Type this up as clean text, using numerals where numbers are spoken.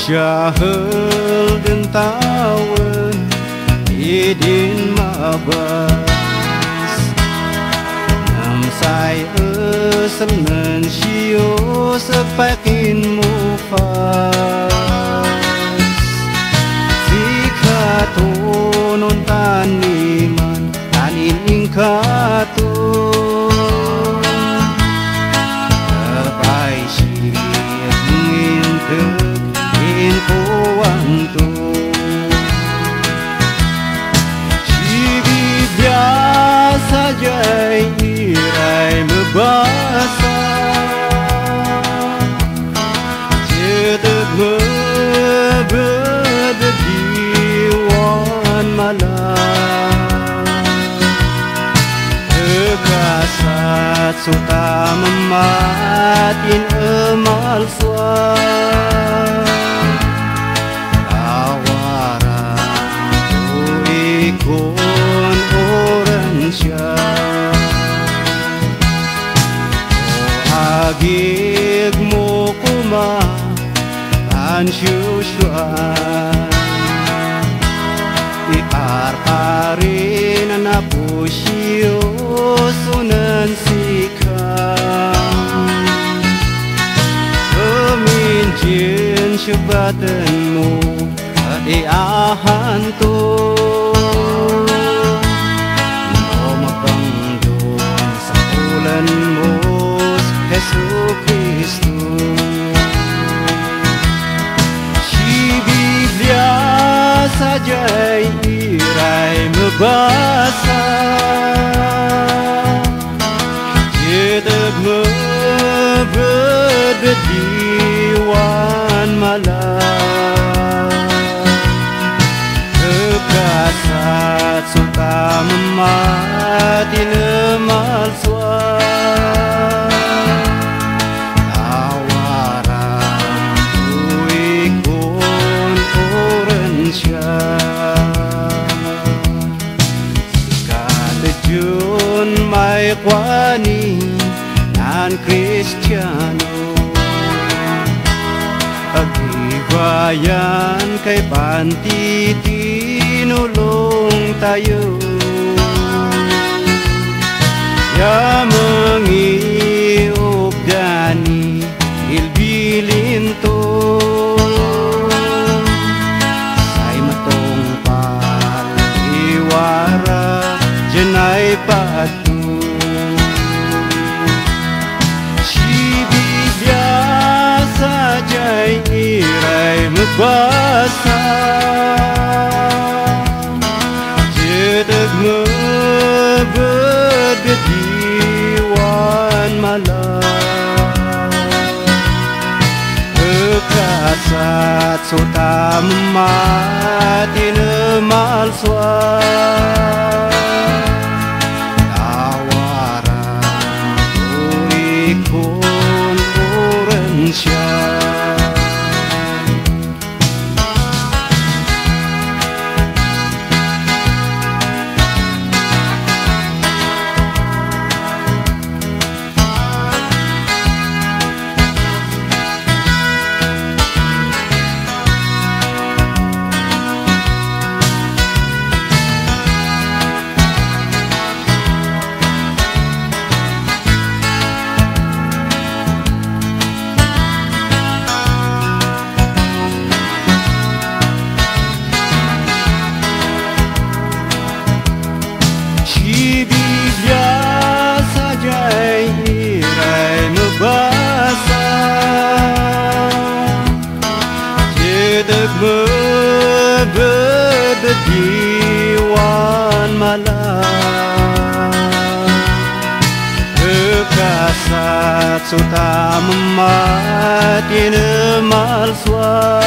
Syahel dan tawan idin mabas Nam sai esem nan sio sepakin mufas Zika tonon taniman tanin ingkaton Terbai syir ngintep Infoanto Cibi biasa jai irai membasa Cetek membediwan malam Kekasat suta mematin emal suar Kun orang syah Oh agig mo kuma An syusyuan Iar-arin na pusyo Sunan sikam Keminjin syubatanmu Adiahan to Yesus Kristus Si Biblia saja irai membasa Cetek membediwan malam Kekasat suka memati lemal suar Katejun mai kwani nan Kristiano Agibayan kay panti tinulong tayo Ya mengiup dani ilbilin to Jenai patu Si Biblia saja irai membasa Cetek membediwan malam Kekasat suta memati lemal suar Kun orang syah Membediwan malam Kekasat suta memati lemal suar